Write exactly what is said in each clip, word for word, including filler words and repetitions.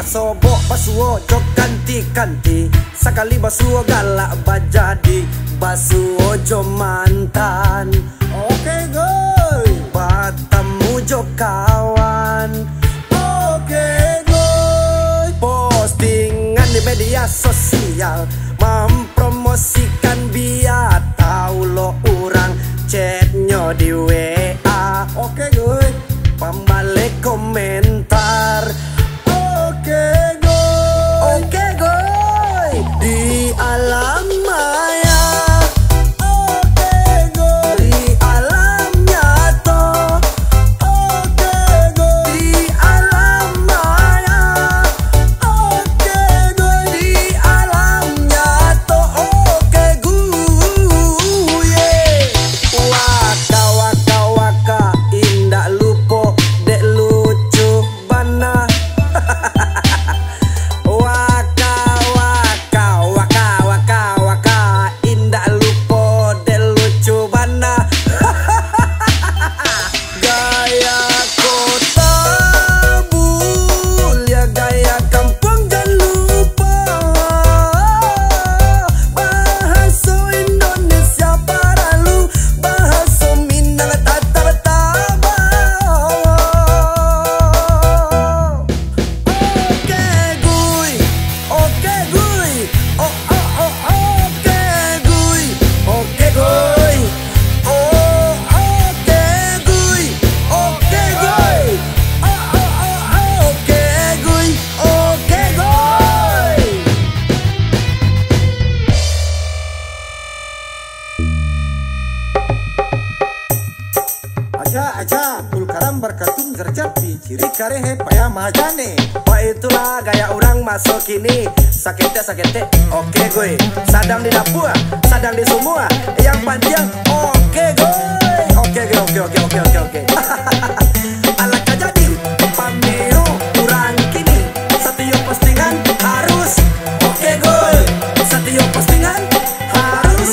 sobok basuo jok kanti-kanti. Sekali basuo galak bajadi, basuo jo mantan. Oke goy, batamu jo kawan. Oke goy, postingan di media sosial mempromosikan biar tahu lo orang chatnya di W A. Oke goy, pembalik komentar. Oke goy, oke goy, di alam maya. Oke goy, di alam nyata. Oke goy, di alam maya. Oke goy, di alam nyata. Oke goy, waka waka waka indah lupo dek lucu bana. Waka waka waka waka waka indah lupo dek lucu bana. Gaya kota mulia, gaya kampung jangan lupa. Bahasa Indonesia paralu, bahasa Minang tatar taba. Oke guy, oke guy, oh oh oh oke guy, oke guy, oh oke guy, oke guy, oh oh oh oke guy, oke guy. Aja aja pulkaram berkatun gerjapi ciri karehe paya mahajane. Wah itulah gaya orang masuk kini. Sakete sakete oke gue. Sadang di dapur, sadang di semua. Yang panjang oke gue. Oke gue oke oke oke oke oke. Alat jadi pamero kurang kini. Setiap postingan harus oke gue. Setiap postingan harus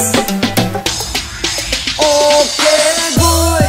oke gue.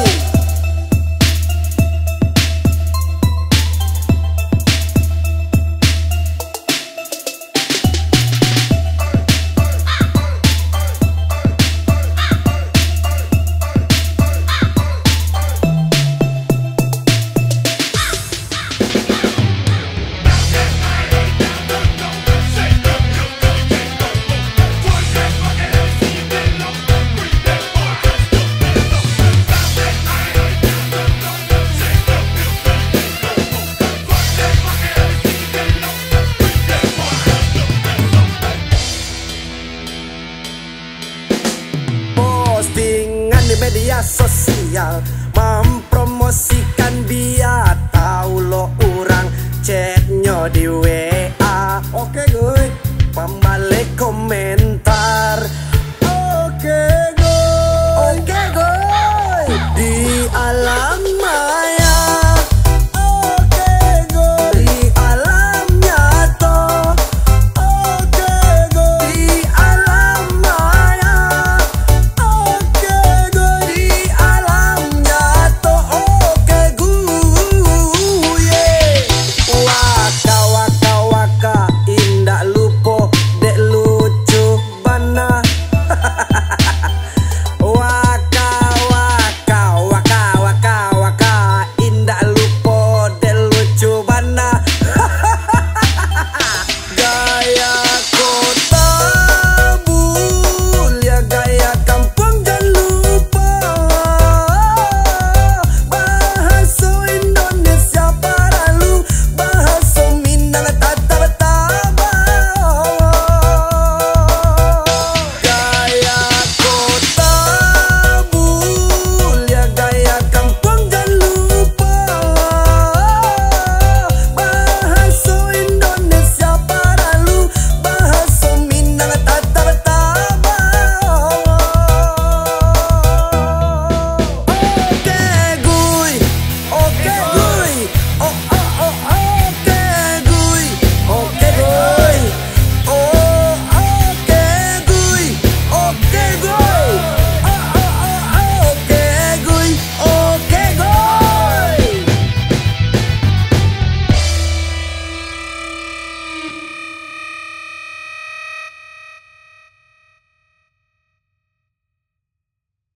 Postingan di media sosial mempromosikan biar tahu lo orang chatnya di W